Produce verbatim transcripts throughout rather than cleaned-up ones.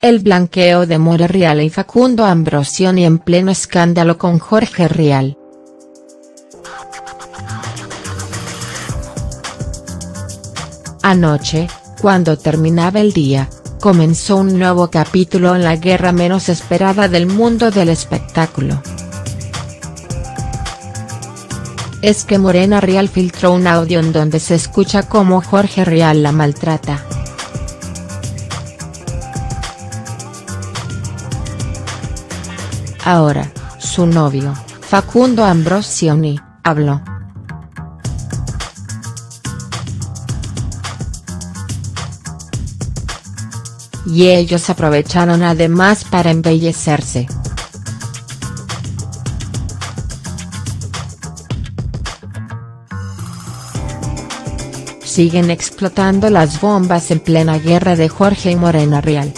El blanqueo de More Real y Facundo Ambrosioni en pleno escándalo con Jorge Rial. Anoche, cuando terminaba el día, comenzó un nuevo capítulo en la guerra menos esperada del mundo del espectáculo. Es que Morena Rial filtró un audio en donde se escucha cómo Jorge Rial la maltrata. Ahora, su novio, Facundo Ambrosioni, habló. Y ellos aprovecharon además para embellecerse. Siguen explotando las bombas en plena guerra de Jorge y Morena Rial.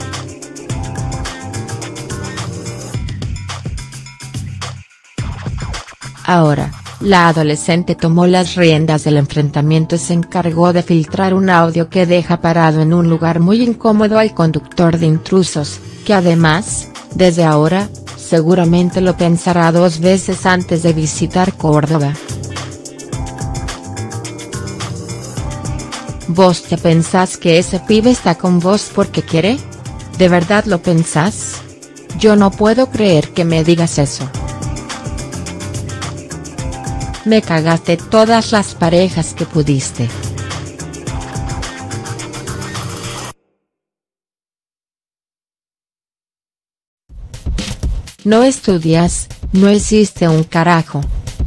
Ahora, la adolescente tomó las riendas del enfrentamiento y se encargó de filtrar un audio que deja parado en un lugar muy incómodo al conductor de Intrusos, que además, desde ahora, seguramente lo pensará dos veces antes de visitar Córdoba. ¿Vos te pensás que ese pibe está con vos porque quiere? ¿De verdad lo pensás? Yo no puedo creer que me digas eso. Me cagaste todas las parejas que pudiste. No estudias, no hiciste un carajo.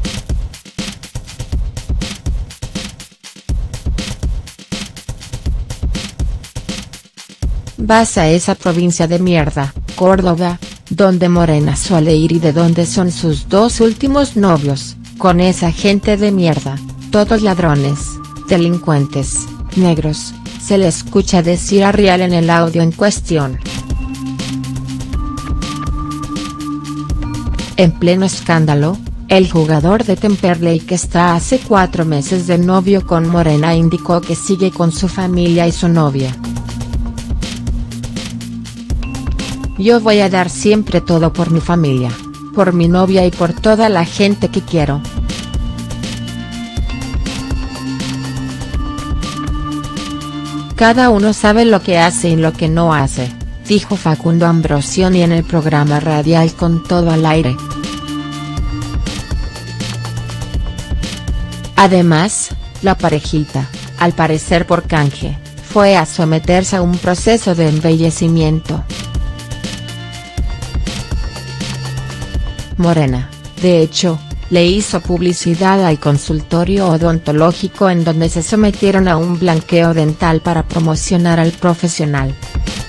Vas a esa provincia de mierda, Córdoba, donde Morena suele ir y de donde son sus dos últimos novios, con esa gente de mierda, todos ladrones, delincuentes, negros, se le escucha decir a Rial en el audio en cuestión. En pleno escándalo, el jugador de Temperley que está hace cuatro meses de novio con Morena indicó que sigue con su familia y su novia. Yo voy a dar siempre todo por mi familia, por mi novia y por toda la gente que quiero. Cada uno sabe lo que hace y lo que no hace, dijo Facundo Ambrosioni en el programa radial Con Todo al Aire. Además, la parejita, al parecer por canje, fue a someterse a un proceso de embellecimiento. Morena, de hecho, le hizo publicidad al consultorio odontológico en donde se sometieron a un blanqueo dental para promocionar al profesional.